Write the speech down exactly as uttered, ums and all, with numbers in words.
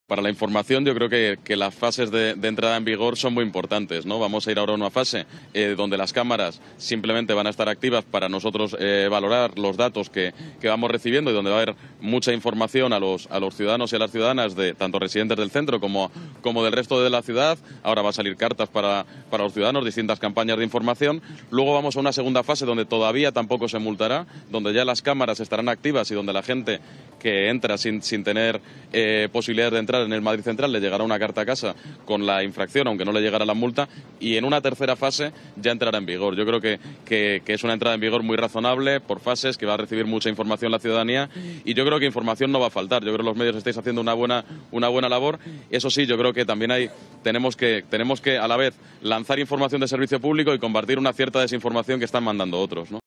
Para la información, yo creo que, que las fases de, de entrada en vigor son muy importantes, ¿no? Vamos a ir ahora a una fase eh, donde las cámaras simplemente van a estar activas para nosotros eh, valorar los datos que, que vamos recibiendo y donde va a haber mucha información a los, a los ciudadanos y a las ciudadanas, de tanto residentes del centro como, como del resto de la ciudad. Ahora va a salir cartas para, para los ciudadanos, distintas campañas de información. Luego vamos a una segunda fase donde todavía tampoco se multará, donde ya las cámaras estarán activas y donde la gente que entra sin, sin tener eh, posibilidades de entrar en el Madrid Central le llegará una carta a casa con la infracción, aunque no le llegará la multa, y en una tercera fase ya entrará en vigor. Yo creo que, que, que es una entrada en vigor muy razonable por fases, que va a recibir mucha información la ciudadanía, y yo creo que información no va a faltar. Yo creo que los medios estáis haciendo una buena, una buena labor. Eso sí, yo creo que también hay, tenemos que, tenemos que a la vez lanzar información de servicio público y combatir una cierta desinformación que están mandando otros, ¿no?